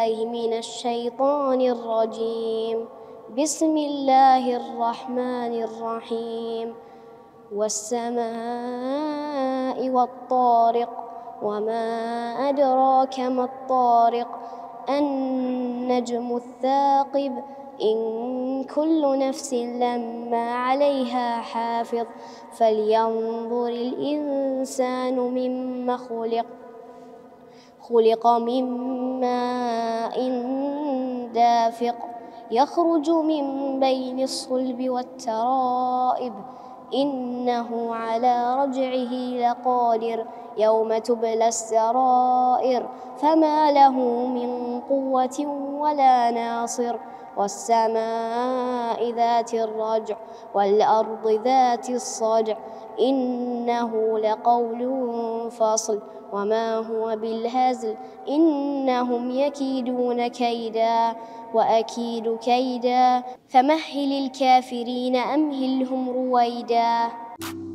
بالله من الشيطان الرجيم. بسم الله الرحمن الرحيم. والسماء والطارق، وما أدراك ما الطارق، النجم الثاقب، إن كل نفس لما عليها حافظ. فلينظر الإنسان مما خلق من ماء دافق، يخرج من بين الصلب والترائب، إنه على رجعه لقادر. يوم تبلى السرائر، فما له من قوة ولا ناصر. والسماء ذات الرجع، والأرض ذات الصدع، إنه لقول فصل، وما هو بالهزل. إنهم يكيدون كيدا وأكيد كيدا، فمهل الكافرين أمهلهم رويدا.